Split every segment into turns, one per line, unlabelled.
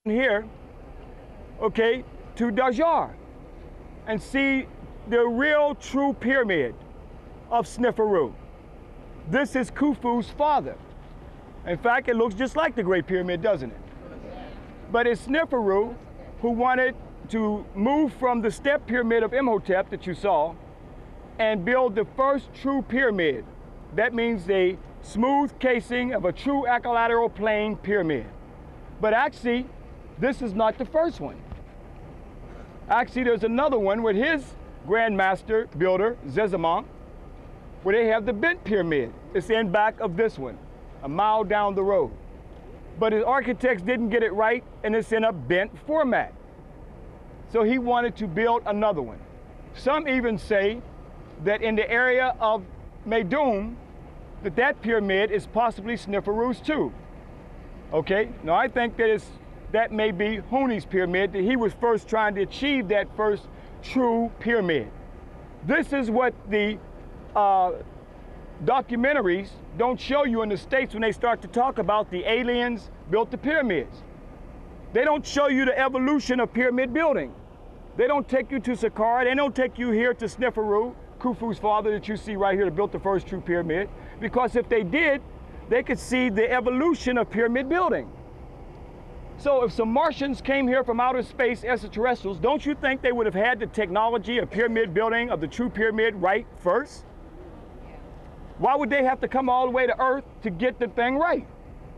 here, okay, to Dajar and see the real true pyramid of Sneferu. This is Khufu's father. In fact, it looks just like the Great Pyramid, doesn't it? But it's Sneferu who wanted to move from the step pyramid of Imhotep that you saw and build the first true pyramid. That means a smooth casing of a true equilateral plane pyramid. But actually, this is not the first one. Actually, there's another one with his grandmaster builder, Zezimon, where they have the bent pyramid. It's in back of this one, a mile down the road. But his architects didn't get it right, and it's in a bent format. So he wanted to build another one. Some even say that in the area of Meidum, that pyramid is possibly Sneferu's too. Okay, now I think that may be Huni's pyramid, that he was first trying to achieve that first true pyramid. This is what the documentaries don't show you in the States when they start to talk about the aliens built the pyramids. They don't show you the evolution of pyramid building. They don't take you to Saqqara. They don't take you here to Sneferu, Khufu's father that you see right here that built the first true pyramid. Because if they did, they could see the evolution of pyramid building. So if some Martians came here from outer space, extraterrestrials, don't you think they would have had the technology of pyramid building, of the true pyramid, right first? Why would they have to come all the way to Earth to get the thing right?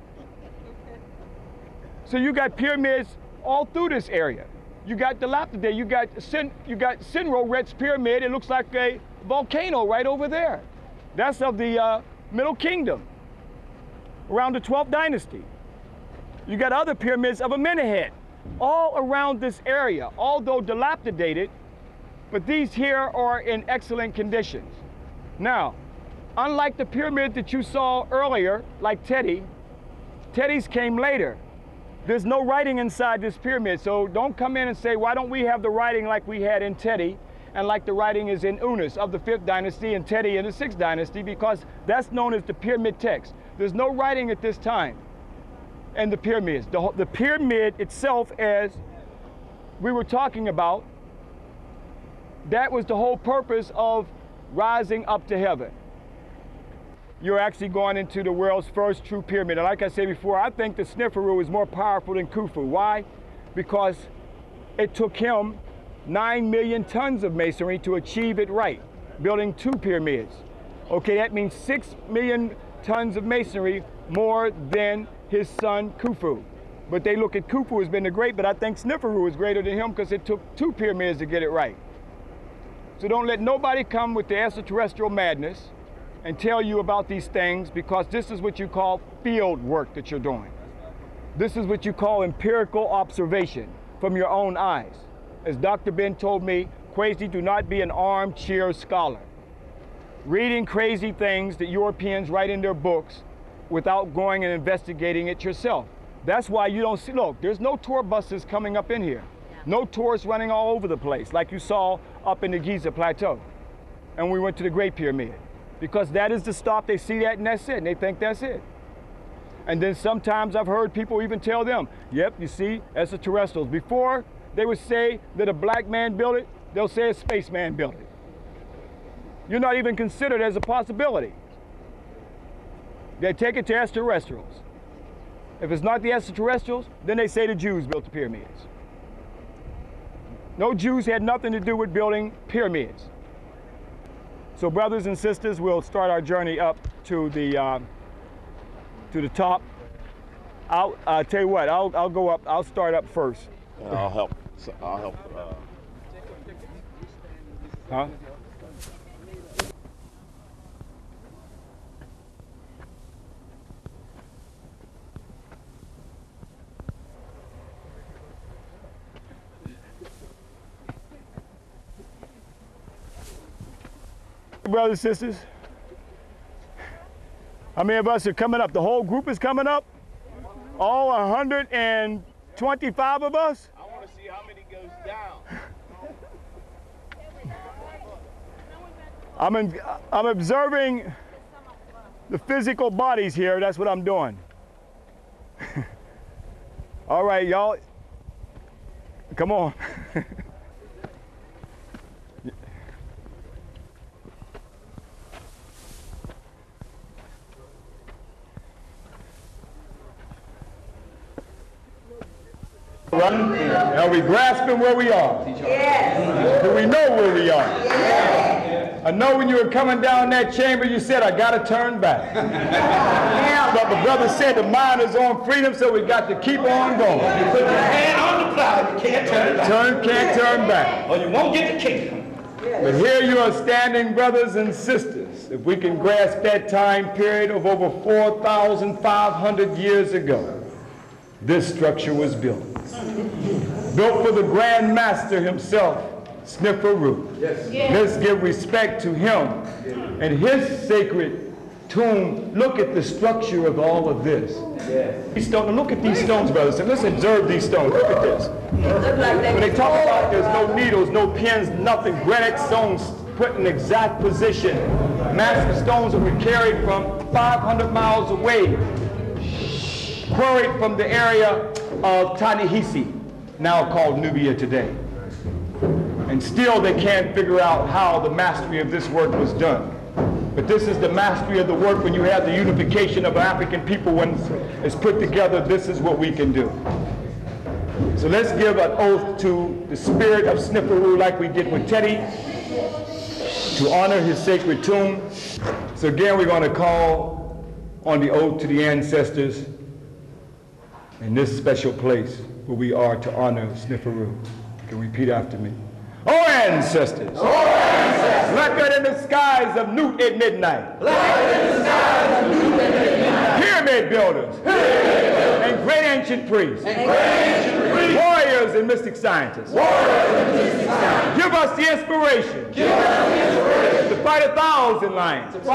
So you got pyramids all through this area. You got dilapidated, you got Sinro-Ret's pyramid. It looks like a volcano right over there. That's of the Middle Kingdom, around the 12th dynasty. You got other pyramids of Amenemhet, all around this area, although dilapidated, but these here are in excellent conditions. Now, unlike the pyramid that you saw earlier, like Teddy's came later. There's no writing inside this pyramid, so don't come in and say, why don't we have the writing like we had in Teddy, and like the writing is in Unas of the 5th dynasty and Teddy in the 6th dynasty, because that's known as the pyramid text. There's no writing at this time in the pyramids. The pyramid itself, as we were talking about, that was the whole purpose of rising up to heaven. You're actually going into the world's first true pyramid. And like I said before, I think the Sneferu is more powerful than Khufu. Why? Because it took him 9 million tons of masonry to achieve it right, building 2 pyramids. Okay, that means 6 million tons of masonry more than his son Khufu. But they look at Khufu as being the great, but I think Sneferu is greater than him because it took 2 pyramids to get it right. So don't let nobody come with the extraterrestrial madness and tell you about these things, because this is what you call field work that you're doing. This is what you call empirical observation from your own eyes. As Dr. Ben told me, Kwesi, do not be an armchair scholar, reading crazy things that Europeans write in their books without going and investigating it yourself. That's why you don't see, look, there's no tour buses coming up in here. No tourists running all over the place like you saw up in the Giza Plateau. And we went to the Great Pyramid. Because that is the stop, they see that and that's it, and they think that's it. And then sometimes I've heard people even tell them, yep, you see, extraterrestrials. Before they would say that a black man built it, they'll say a spaceman built it. You're not even considered as a possibility. They take it to extraterrestrials. If it's not the extraterrestrials, then they say the Jews built the pyramids. No Jews had nothing to do with building pyramids. So brothers and sisters, we'll start our journey up to the top. I'll tell you what, I'll go up, I'll start up first.
And I'll help. So I'll help.
Huh? Brothers and sisters, how many of us are coming up? The whole group is coming up? All 125 of us?
I want to see how many goes down.
I'm observing the physical bodies here. That's what I'm doing. All right, y'all. Come on. Are we grasping where we are? Yes. Do we know where we are? Yes. I know when you were coming down that chamber, you said, I got to turn back. But the brother said the mind is on freedom, so we got to keep on going.
You put your hand on the plow, you can't turn back.
Can't turn back.
Or you won't get the kingdom.
But here you are standing, brothers and sisters. If we can grasp that time period of over 4,500 years ago, this structure was built. Built for the Grand Master himself, Sneferu. Yes. Let's give respect to him and his sacred tomb. Look at the structure of all of this. Yes. Look at these stones, brothers. And let's observe these stones. Look at this. When they talk about there's no needles, no pins, nothing, granite stones put in exact position. Massive stones that were carried from 500 miles away, quarried from the area of Ta-Nehisi, now called Nubia today. And still they can't figure out how the mastery of this work was done. But this is the mastery of the work. When you have the unification of African people, when it's put together, this is what we can do. So let's give an oath to the spirit of Sneferu like we did with Teddy, to honor his sacred tomb. So again, we're going to call on the oath to the ancestors in this special place where we are to honor Sneferu. You can repeat after me. O ancestors! O ancestors! Blacker in the skies of Newt at midnight. Blacker in the skies of Newt at midnight. Pyramid builders. And great ancient priests. Warriors and mystic scientists. Give us the inspiration. To fight 1,000 lions. Give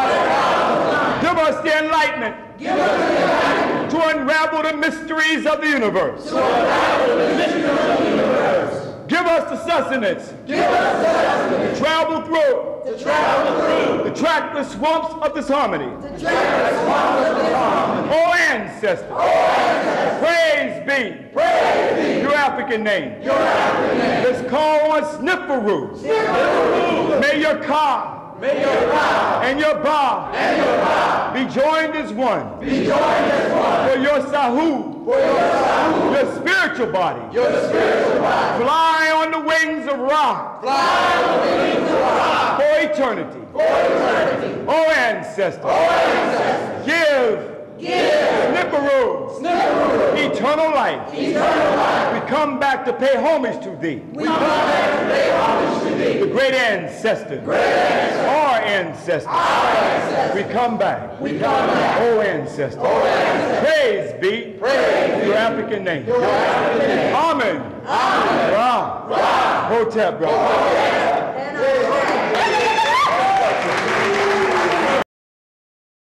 us the enlightenment. To unravel the mysteries of the universe. Give us the sustenance. To travel through. The trackless swamps of disharmony. O ancestors. Praise be. Your African name. Let's call on Sneferu. May your Ka and your Ba be joined as one. For your Sahu, your spiritual body, fly on the wings of Ra, for eternity. O ancestors, give Sneferu eternal life. We come back to pay homage to thee. The great ancestors, our ancestors. We come back. O ancestors. Praise be your African name. Amen. Ra. Hotep, brother.